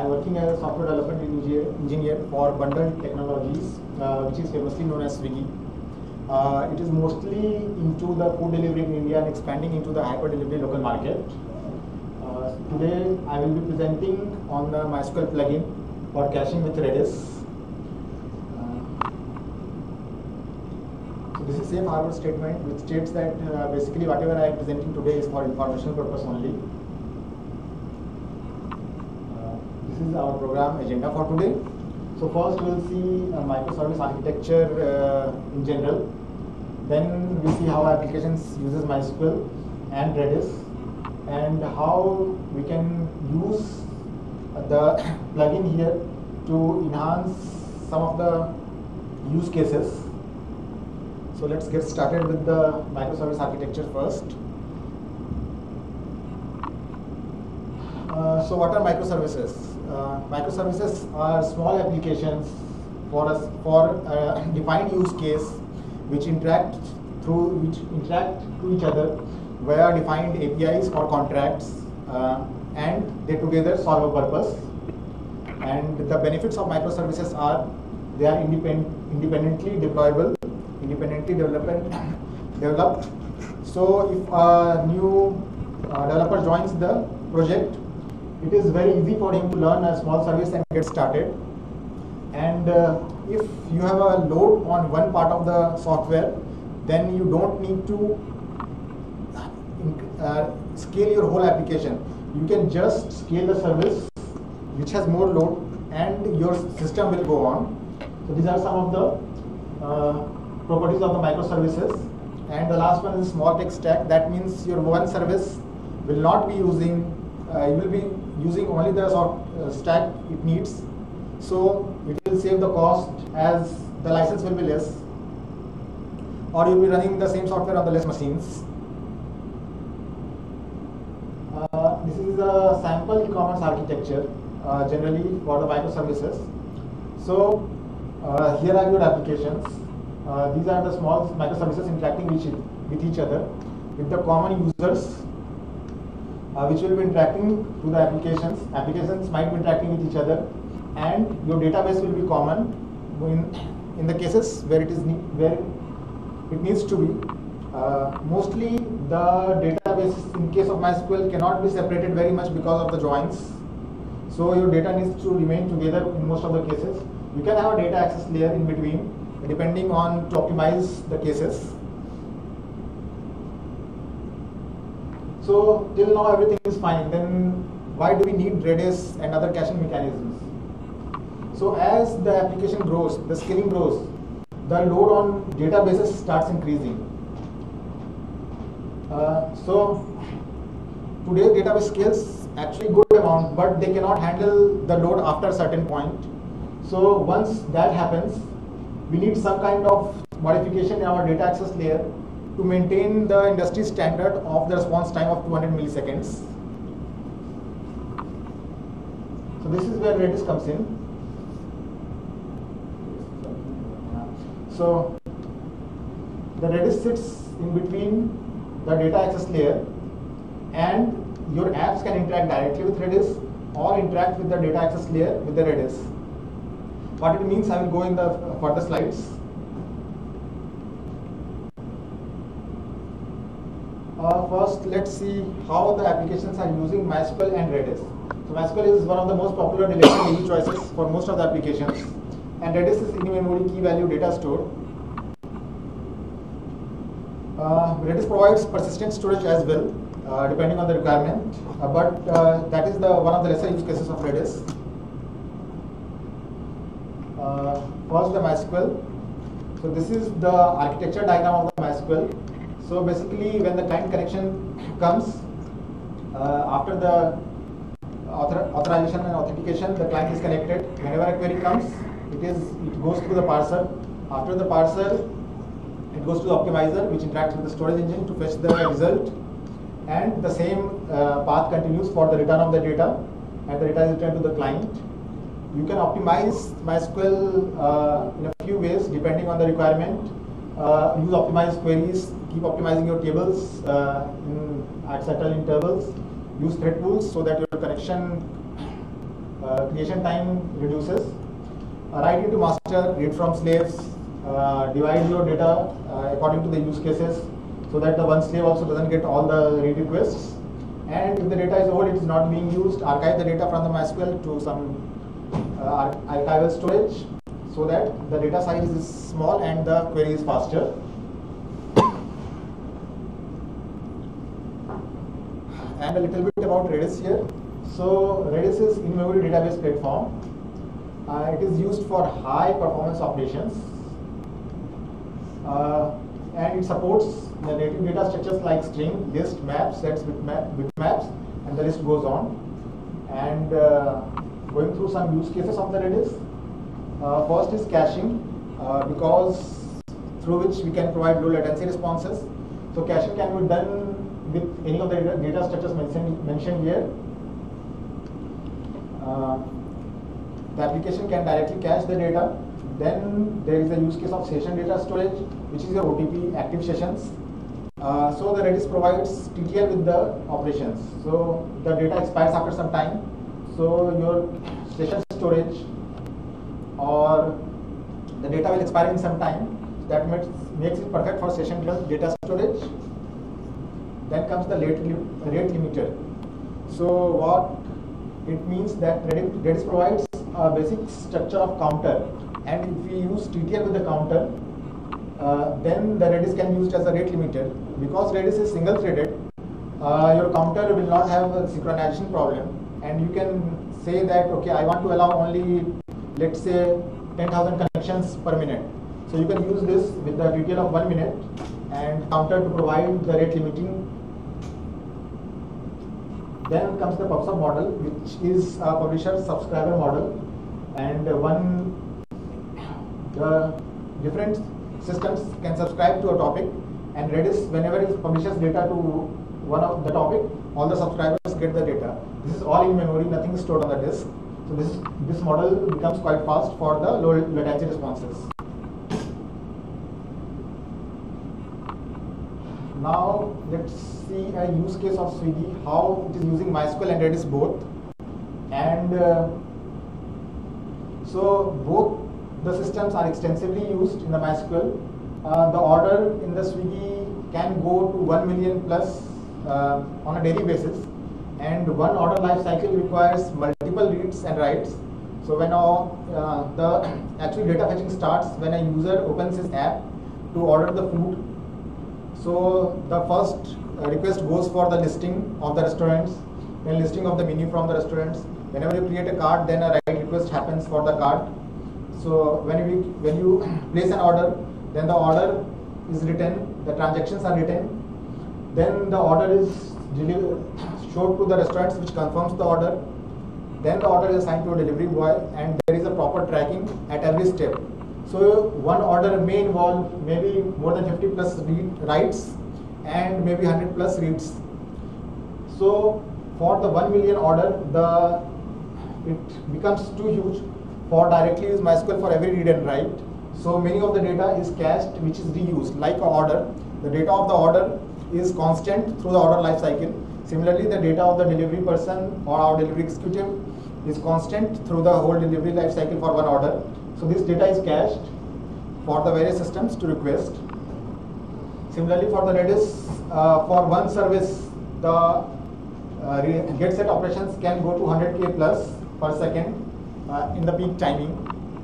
I'm working as a software development engineer for Bundled Technologies, which is famously known as Swiggy. It is mostly into the food delivery in India and expanding into the hyper delivery local market. Today I will be presenting on the MySQL plugin for caching with Redis. So this is safe harbor statement, which states that basically whatever I am presenting today is for informational purpose only. This is our program agenda for today. So first we'll see microservice architecture in general. Then we see how applications uses MySQL and Redis, and how we can use the plugin here to enhance some of the use cases. So let's get started with the microservice architecture first. So what are microservices? Microservices are small applications for defined use case which interact to each other via defined APIs or contracts, and they together solve a purpose. And the benefits of microservices are they are independently deployable, independently developed. So if a new developer joins the project, it is very easy for him to learn a small service and get started. And if you have a load on one part of the software, then you don't need to scale your whole application. You can just scale the service which has more load, and your system will go on. So these are some of the properties of the microservices. And the last one is small tech stack. That means your one service will not be using, you will be using only the stack it needs. So it will save the cost as the license will be less, or you'll be running the same software on the less machines. This is a sample e-commerce architecture generally for the microservices. So here are your applications. These are the small microservices interacting with each other, with the common users which will be interacting to the applications. Applications might be interacting with each other, and your database will be common in the cases where it needs to be. Mostly the database in case of MySQL cannot be separated very much because of the joins. So your data needs to remain together in most of the cases. You can have a data access layer in between, depending on to optimize the cases. So till now everything is fine. Then why do we need Redis and other caching mechanisms? So as the application grows, the scaling grows, the load on databases starts increasing. So today database scales actually good amount, but they cannot handle the load after a certain point. So once that happens, we need some kind of modification in our data access layer to maintain the industry standard of the response time of 200 milliseconds. So this is where Redis comes in. So the Redis sits in between the data access layer, and your apps can interact directly with Redis or interact with the data access layer with the Redis. What it means, I will go in the further slides. First, let's see how the applications are using MySQL and Redis. So MySQL is one of the most popular relational DB choices for most of the applications, and Redis is in-memory key value data store. Redis provides persistent storage as well, depending on the requirement, but that is one of the lesser use cases of Redis. First, the MySQL. So this is the architecture diagram of the MySQL. So basically, when the client connection comes, after the authorization and authentication, the client is connected. Whenever a query comes, it goes through the parser. After the parser, it goes to the optimizer, which interacts with the storage engine to fetch the result, and the same path continues for the return of the data, and the data is returned to the client. You can optimize MySQL in a few ways depending on the requirement. Use optimized queries, keep optimizing your tables at certain intervals. Use thread pools so that your connection creation time reduces. Write into master, read from slaves, divide your data according to the use cases, so that the one slave also doesn't get all the read requests. And if the data is old, it is not being used, archive the data from the MySQL to some archival storage, so that the data size is small and the query is faster. And a little bit about Redis here. So Redis is in-memory database platform. It is used for high performance operations. And it supports the native data structures like string, list, maps, sets, bitmaps, and the list goes on. And going through some use cases of the Redis. First is caching, because through which we can provide low latency responses. So caching can be done with any of the data structures mentioned here. The application can directly cache the data. Then there is a use case of session data storage, which is your OTP active sessions. So the Redis provides TTL with the operations. So the data expires after some time. So your session storage or the data will expire in some time. That makes it perfect for session data storage. Then comes the rate limiter. So what it means that Redis provides a basic structure of counter, and if we use TTL with the counter, then the Redis can be used as a rate limiter. Because Redis is single threaded, your counter will not have a synchronization problem, and you can say that, okay, I want to allow only, let's say, 10,000 connections per minute. So you can use this with the TTL of 1 minute and counter to provide the rate limiting. Then comes the PubSub model, which is a publisher-subscriber model, and the different systems can subscribe to a topic, and Redis, whenever it publishes data to one of the topic, all the subscribers get the data. This is all in memory, nothing is stored on the disk. So this model becomes quite fast for the low latency responses. Now let's see a use case of Swiggy, how it is using MySQL and Redis both. And so both the systems are extensively used in the MySQL. The order in the Swiggy can go to 1 million plus on a daily basis, and one order life cycle requires multiple reads and writes. So when the actual data fetching starts when a user opens his app to order the food. So the first request goes for the listing of the restaurants, then listing of the menu from the restaurants. Whenever you create a card, then a write request happens for the card. So when you place an order, then the order is written, the transactions are written, then the order is showed to the restaurants, which confirms the order. Then the order is assigned to a delivery boy, and there is a proper tracking at every step. So one order may involve maybe more than 50 plus writes and maybe 100 plus reads. So for the 1 million order, it becomes too huge for directly use MySQL for every read and write. So many of the data is cached, which is reused like a order. The data of the order is constant through the order life cycle. Similarly, the data of the delivery person or our delivery executive is constant through the whole delivery life cycle for one order. So this data is cached for the various systems to request. Similarly, for the Redis, for one service, the get set operations can go to 100K plus per second in the peak timing.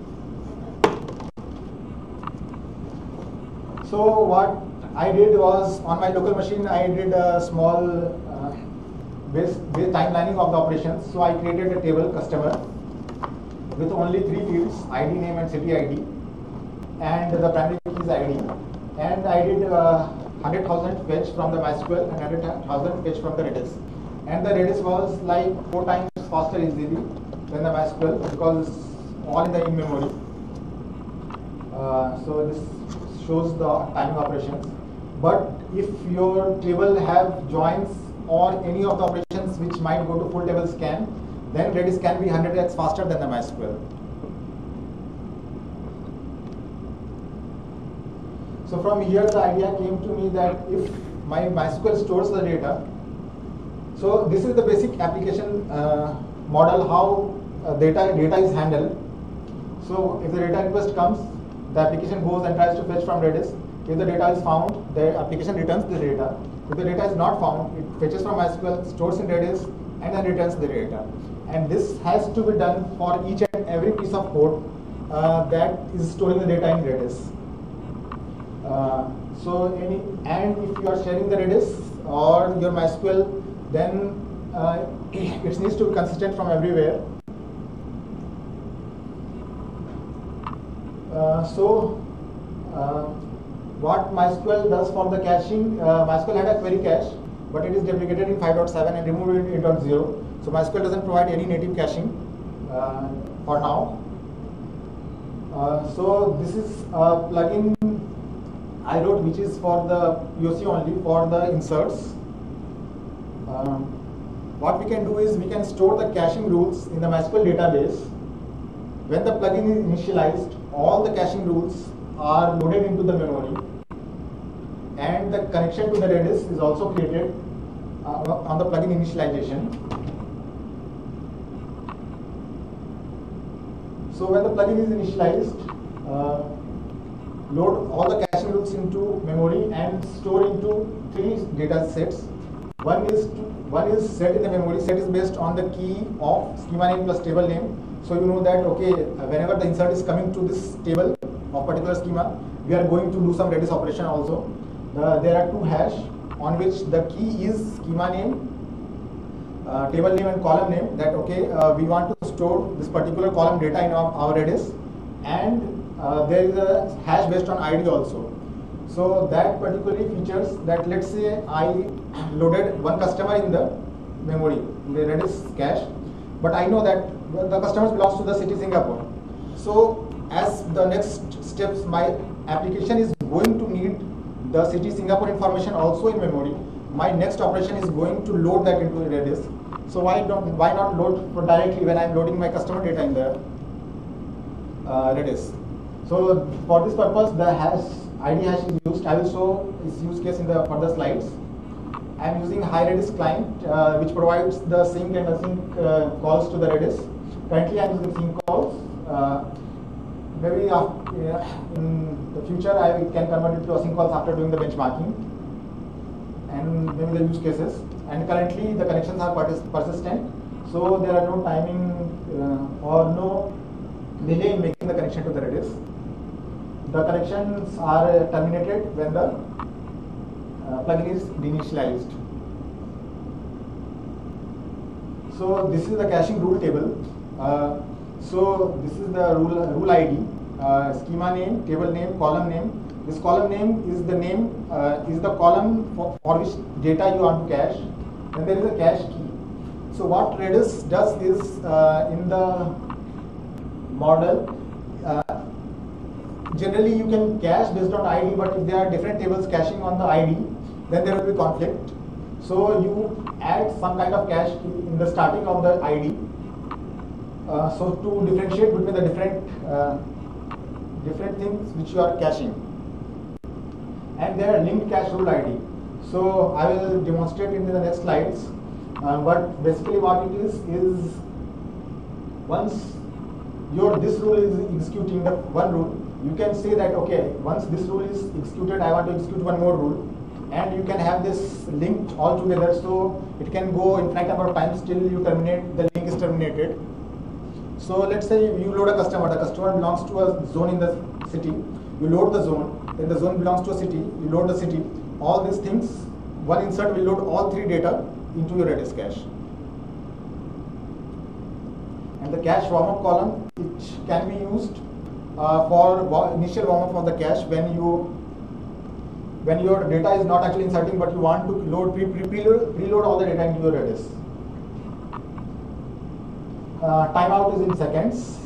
So what I did was, on my local machine, I did a small base timelining of the operations. So I created a table customer with only 3 fields, ID, name and city ID, and the primary key is ID. And I did 100,000 fetch from the MySQL and 100,000 fetch from the Redis. And the Redis was like 4 times faster easily than the MySQL, because it's all in the in-memory. So this shows the timing operations. But if your table have joins or any of the operations which might go to full table scan, then Redis can be 100x faster than the MySQL. So from here the idea came to me that if my MySQL stores the data, so this is the basic application model, how data is handled. So if the data request comes, the application goes and tries to fetch from Redis. If the data is found, the application returns the data. If the data is not found, it fetches from MySQL, stores in Redis, and then returns the data. And this has to be done for each and every piece of code that is storing the data in Redis. And if you are sharing the Redis or your MySQL, then it needs to be consistent from everywhere. What MySQL does for the caching, MySQL had a query cache, but it is deprecated in 5.7 and removed in 8.0. So MySQL doesn't provide any native caching for now. So this is a plugin I wrote, which is for the POC only, for the inserts. What we can do is we can store the caching rules in the MySQL database. When the plugin is initialized, all the caching rules are loaded into the memory, and the connection to the Redis is also created on the plugin initialization. So when the plugin is initialized, load all the caching rules into memory and store into 3 data sets. One is set in the memory. Set is based on the key of schema name plus table name. So you know that whenever the insert is coming to this table of particular schema, we are going to do some Redis operation also. There are 2 hash on which the key is schema name, table name, and column name. That we want to store this particular column data in our Redis, and there is a hash based on ID also. So that particularly features that, let's say I loaded one customer in the memory, in the Redis cache, but I know that the customer belongs to the city Singapore. So as the next steps, my application is going to need the city Singapore information also in memory. My next operation is going to load that into Redis. So why not load directly when I'm loading my customer data in the Redis? So for this purpose, the ID hash is used. I will show its use case in the further slides. I am using Redis client, which provides the sync and async calls to the Redis. Currently, I am using sync calls. Maybe in the future, I can convert it to async calls after doing the benchmarking and maybe the use cases. And currently, the connections are persistent, so there are no timing or no delay in making the connection to the Redis. The connections are terminated when the plugin is initialized. So this is the caching rule table. So this is the rule ID, schema name, table name, column name. This column name is the column for which data you want to cache. Then there is a cache key. So what Redis does is in the model. Generally, you can cache based on ID, but if there are different tables caching on the ID, then there will be conflict. So you add some kind of cache key in the starting of the ID. So to differentiate between the different things which you are caching, and there are linked cache rule ID. So I will demonstrate in the next slides. But basically, what it is once this rule is executing the one rule, you can say that once this rule is executed, I want to execute one more rule, and you can have this linked all together, so it can go infinite number of times till you terminate, the link is terminated. So let's say you load a customer, the customer belongs to a zone in the city, you load the zone, then the zone belongs to a city, you load the city. All these things, one insert will load all 3 data into your Redis cache. And the cache warm-up column, which can be used for initial warm-up of the cache when your data is not actually inserting, but you want to preload all the data into your Redis. Timeout is in seconds.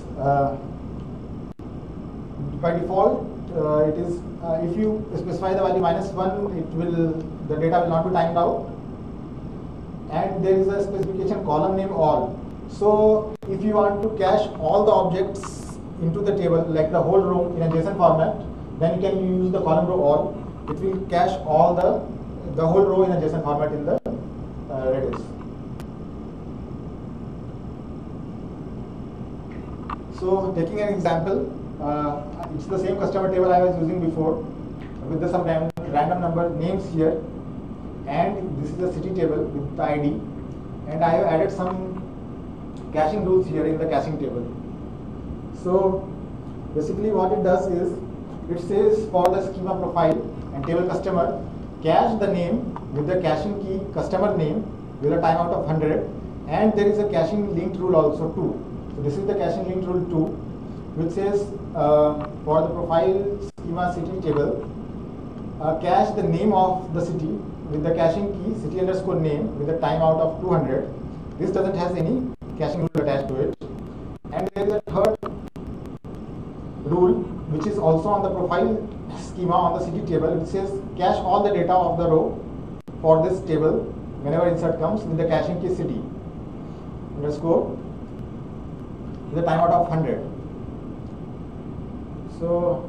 By default, it is if you specify the value -1, the data will not be timed out. And there is a specification column name all. So if you want to cache all the objects into the table, like the whole row in a JSON format, then you can use the column row all. It will cache all the whole row in a JSON format in the Redis. So taking an example, it's the same customer table I was using before with some random number names here, and this is the city table with the ID, and I have added some caching rules here in the caching table. So basically what it does is, it says for the schema profile and table customer, cache the name with the caching key customer name with a timeout of 100, and there is a caching linked rule also too. So this is the caching linked rule 2, which says for the profile schema city table, cache the name of the city with the caching key city underscore name with a timeout of 200. This doesn't have any caching rule attached to it. And there is a third rule which is also on the profile schema on the city table, which says cache all the data of the row for this table whenever insert comes with the caching key city underscore with a timeout of 100. So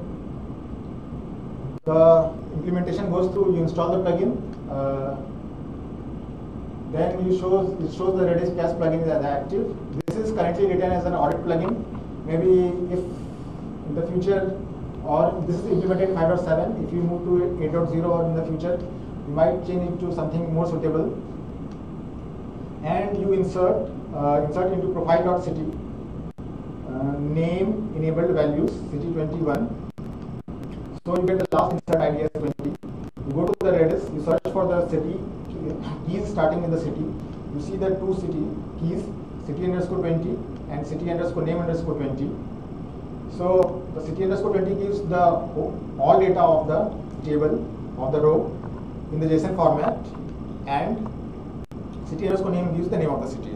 the implementation goes through, you install the plugin, then it shows the Redis cache plugin is as active. This is currently written as an audit plugin. Maybe if in the future, or this is implemented in 5.7, if you move to 8.0 or in the future, you might change it to something more suitable. And you insert into profile.city name enabled values city 21. So you get the last insert ID as 20. You go to the Redis, you search for the city keys starting with the city. You see the two city keys, city underscore 20 and city underscore name underscore 20. So the city underscore 20 gives the all data of the table of the row in the JSON format, and city underscore name gives the name of the city.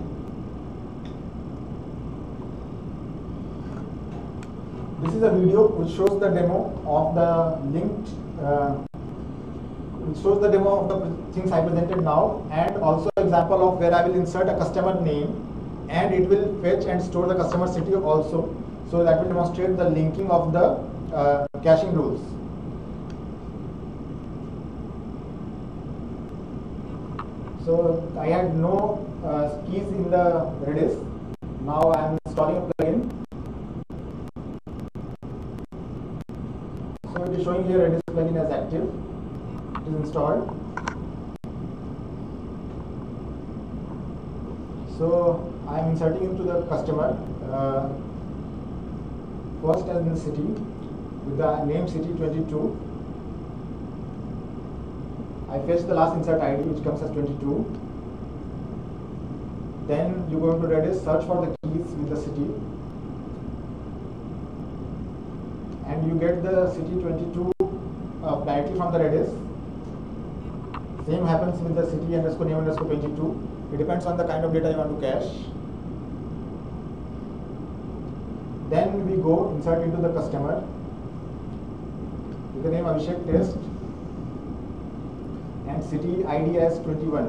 This is a video which shows the demo of the linked, which shows the demo of the things I presented now, and also example of where I will insert a customer name and it will fetch and store the customer city also. So that will demonstrate the linking of the caching rules. So I had no keys in the Redis. Now I am installing a plugin. So it is showing here Redis plugin as active. It is installed. So I am inserting into the customer. First as in the city with the name city 22. I fetch the last insert ID which comes as 22. Then you go into Redis, search for the keys with the city, and you get the city 22 directly from the Redis. Same happens with the city underscore name underscore 22. It depends on the kind of data you want to cache. Then we go insert into the customer with the name Abhishek test and city ID as 21.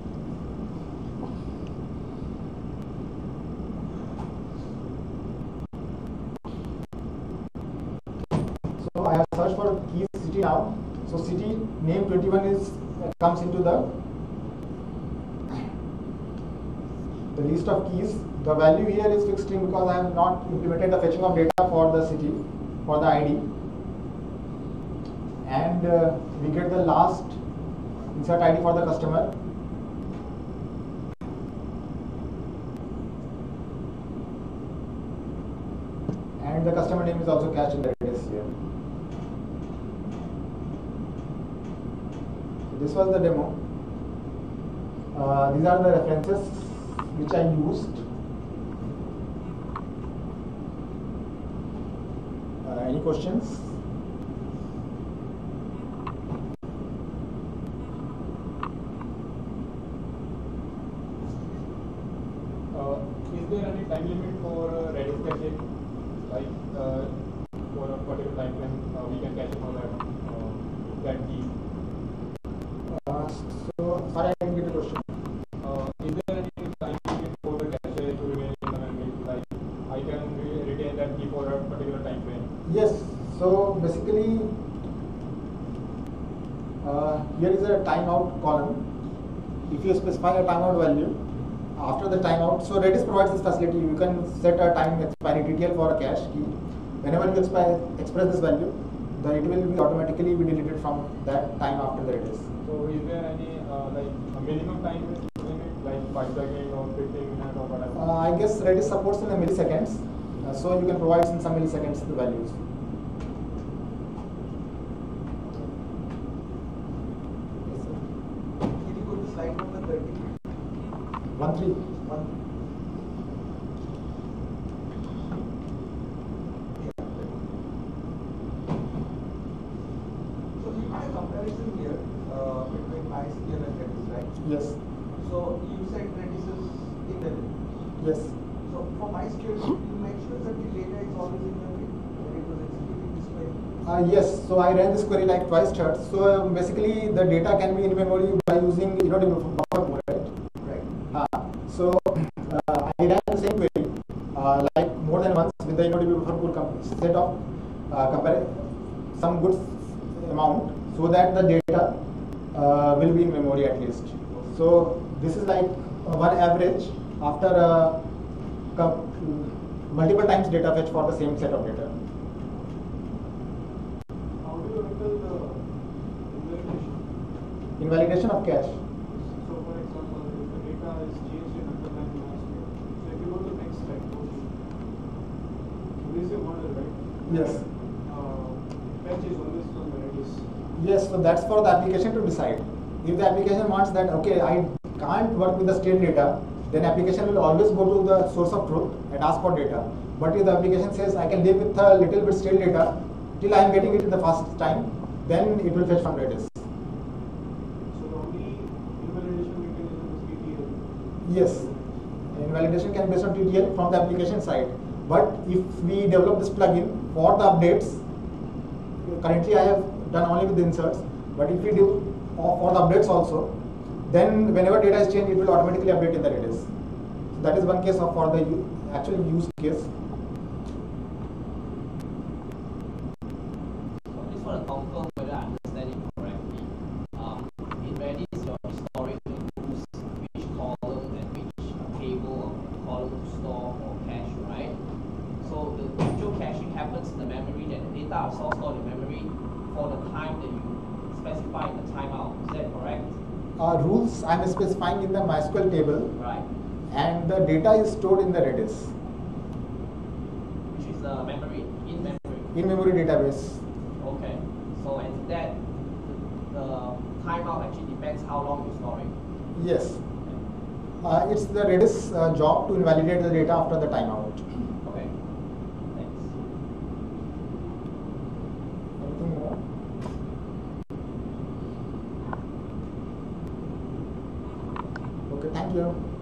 So I have searched for keys city now. So city name 21 comes into the list of keys. The value here is fixed string because I have not implemented the fetching of data for the city, for the ID. And we get the last insert ID for the customer. And the customer name is also cached in the Redis here. So this was the demo. These are the references which I used. Any questions? Is there any time limit for Redis caching? Like for a particular time frame, we can cache for that key. So sorry, I didn't get the question. Is there any time limit for the cache to remain in the memory? Like I can retain that key for a particular time frame. Yes. So basically, here is a timeout column. If you specify a timeout value, after the timeout. So Redis provides this facility. You can set a time expiry TTL for a cache key. Whenever you express this value, it will be automatically be deleted from that time after the Redis. So is there any like a minimum time limit, like 5 seconds or 15 minutes or whatever? I guess Redis supports in the milliseconds, so you can provide in some milliseconds the values. Can you go to slide number 30? 1-3. So you did a comparison here between MySQL and Redis, right? Yes. So you said Redis is in memory. Yes. So for MySQL, you make sure that the data is always in memory when it was executing this query. Yes. So I ran this query like twice thirds. So basically, the data can be in memory by using the buffer mode, right? Right. So I ran the same query like more than once with the buffer pool set of compare some good amount so that the data will be in memory at least. So this is like one average after multiple times data fetch for the same set of data. How do you handle the invalidation? Invalidation of cache. So for example, if the data is changed in underlying MySQL, so if you go to the next slide, this is a model, right? Yes. Fetch is always from the Redis. Yes, so that's for the application to decide. If the application wants that, okay, I can't work with the state data, then application will always go to the source of truth and ask for data. But if the application says I can live with a little bit state data till I am getting it in the first time, then it will fetch from Redis. So the only invalidation mechanism is TTL. Yes, invalidation can be based on TTL from the application side. But if we develop this plugin for the updates, currently I have done only with the inserts, but if we do for the updates also, then whenever data is changed, it will automatically update in the Redis. So that is one case of for the actual use case. So I just want to confirm whether I understand it correctly. In Redis, you're storing rules which column and which table or column to store or cache, right? So the actual caching happens in the memory, that the data are stored in memory for the time that you specify in the timeout. Is that correct? Rules I am specifying in the MySQL table, Right. and the data is stored in the Redis, Which is the memory, in memory. in-memory database. Okay. So and that the timeout actually depends how long you're storing. Yes. It's the Redis job to invalidate the data after the timeout. Okay. Thanks. Anything more? Okay, thank you.